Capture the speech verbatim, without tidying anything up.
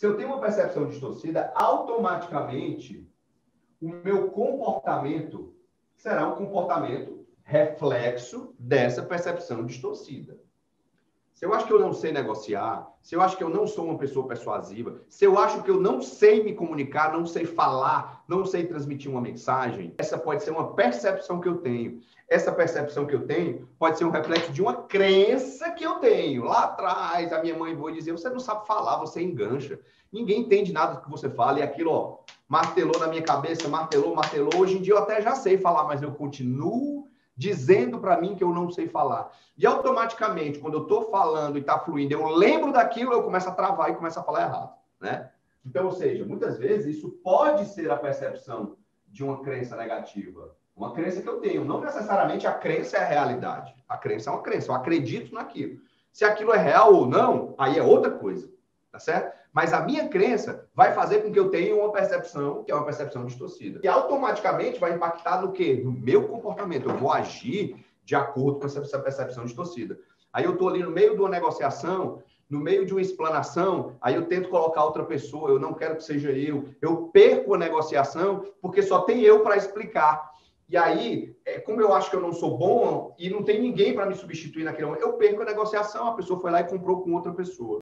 Se eu tenho uma percepção distorcida, automaticamente o meu comportamento será um comportamento reflexo dessa percepção distorcida. Se eu acho que eu não sei negociar, se eu acho que eu não sou uma pessoa persuasiva, se eu acho que eu não sei me comunicar, não sei falar, não sei transmitir uma mensagem, essa pode ser uma percepção que eu tenho. Essa percepção que eu tenho pode ser um reflexo de uma crença que eu tenho. Lá atrás, a minha mãe vai dizer, você não sabe falar, você engancha. Ninguém entende nada do que você fala. E aquilo, ó, martelou na minha cabeça, martelou, martelou. Hoje em dia eu até já sei falar, mas eu continuo dizendo para mim que eu não sei falar. E automaticamente, quando eu estou falando e está fluindo, eu lembro daquilo, eu começo a travar e começo a falar errado, né? Então, ou seja, muitas vezes isso pode ser a percepção de uma crença negativa. Uma crença que eu tenho. Não necessariamente a crença é a realidade. A crença é uma crença. Eu acredito naquilo. Se aquilo é real ou não, aí é outra coisa. Tá certo? Mas a minha crença vai fazer com que eu tenha uma percepção, que é uma percepção distorcida. E automaticamente vai impactar no quê? No meu comportamento. Eu vou agir de acordo com essa percepção distorcida. Aí eu estou ali no meio de uma negociação, no meio de uma explanação, aí eu tento colocar outra pessoa, eu não quero que seja eu. Eu perco a negociação porque só tem eu para explicar. E aí, como eu acho que eu não sou bom e não tem ninguém para me substituir naquele momento, eu perco a negociação, a pessoa foi lá e comprou com outra pessoa.